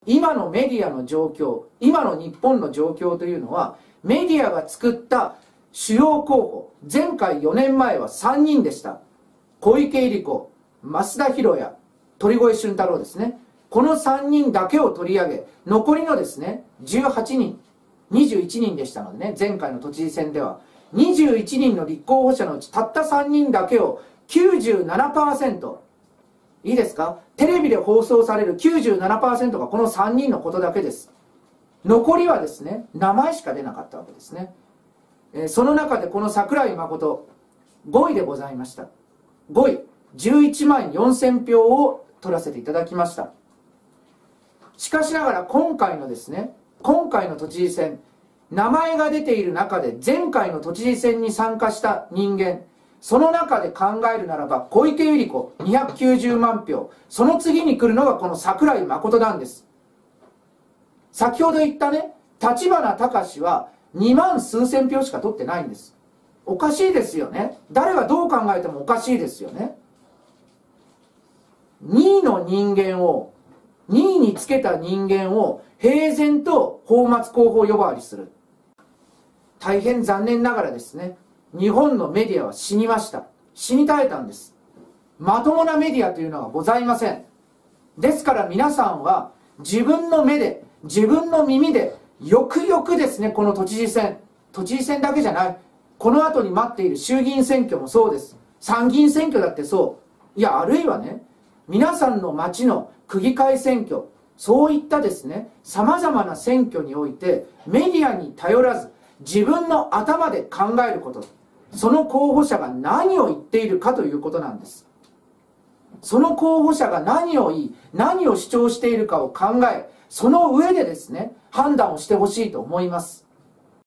今のメディアの状況、今の日本の状況というのは、メディアが作った主要候補、前回4年前は3人でした。小池百合子、増田寛也、鳥越俊太郎ですね。この3人だけを取り上げ、残りのですね、18人、21人でしたのでね、前回の都知事選では、21人の立候補者のうちたった3人だけを 97%、いいですか？テレビで放送される 97% がこの3人のことだけです。残りはですね、名前しか出なかったわけですね。その中でこの桜井誠、5位でございました。5位、11万4000票を取らせていただきました。しかしながら今回のですね、今回の都知事選、名前が出ている中で前回の都知事選に参加した人間、その中で考えるならば小池百合子290万票、その次に来るのがこの桜井誠なんです。先ほど言ったね、立花孝は2万数千票しか取ってないんです。おかしいですよね。誰がどう考えてもおかしいですよね。2位の人間を、2位につけた人間を平然と泡沫候補呼ばわりする。大変残念ながらですね、日本のメディアは死にました。死に絶えたんです。まともなメディアというのはございません。ですから皆さんは自分の目で、自分の耳でよくよくですね、この都知事選だけじゃない、この後に待っている衆議院選挙もそうです。参議院選挙だってそう。いや、あるいはね、皆さんの町の区議会選挙、そういったですね、様々な選挙においてメディアに頼らず自分の頭で考えること、その候補者が何を言っているかということなんです。その候補者が何を言い、何を主張しているかを考え、その上でですね、判断をしてほしいと思います。